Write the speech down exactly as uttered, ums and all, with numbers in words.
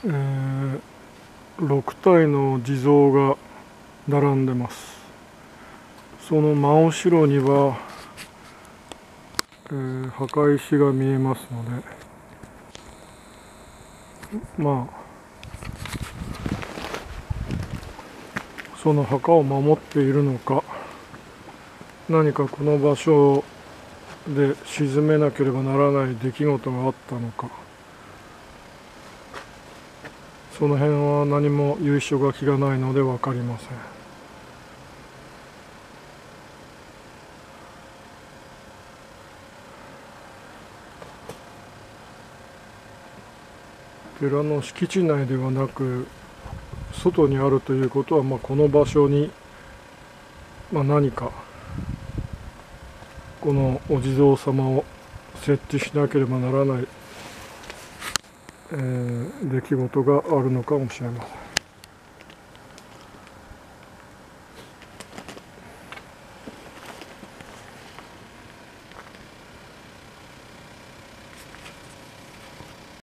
えー、ろくたいの地蔵が並んでます。その真後ろには、えー、墓石が見えますので、まあその墓を守っているのか、何かこの場所で沈めなければならない出来事があったのか、その辺は何も由緒書きがないので分かりません。寺の敷地内ではなく外にあるということは、まあ、この場所に、まあ、何かこのお地蔵様を設置しなければならない、えー、出来事があるのかもしれません。